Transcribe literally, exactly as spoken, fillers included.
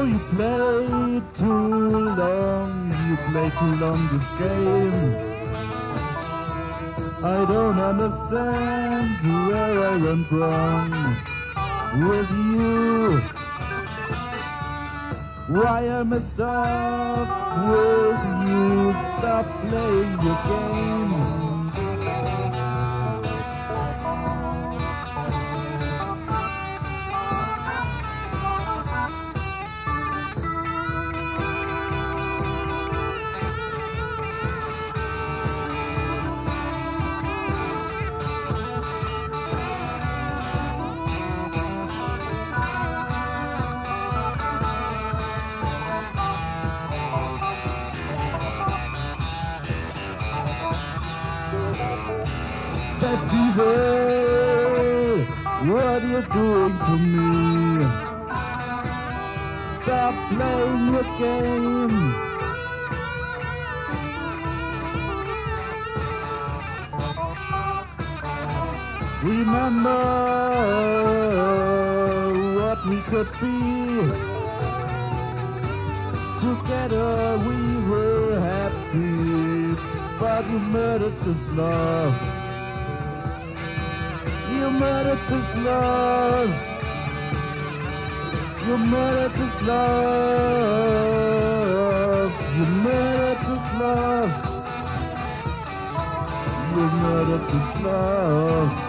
you play too long, you play too long this game. I don't understand where I went wrong with you. Why I messed up with you. Stop playing your game. That's evil, what you're doing to me. Stop playing your game. Remember what we could be. Together we were happy, but you murdered this love. You murdered this love. You murdered this love. You murdered this love. You murdered this love.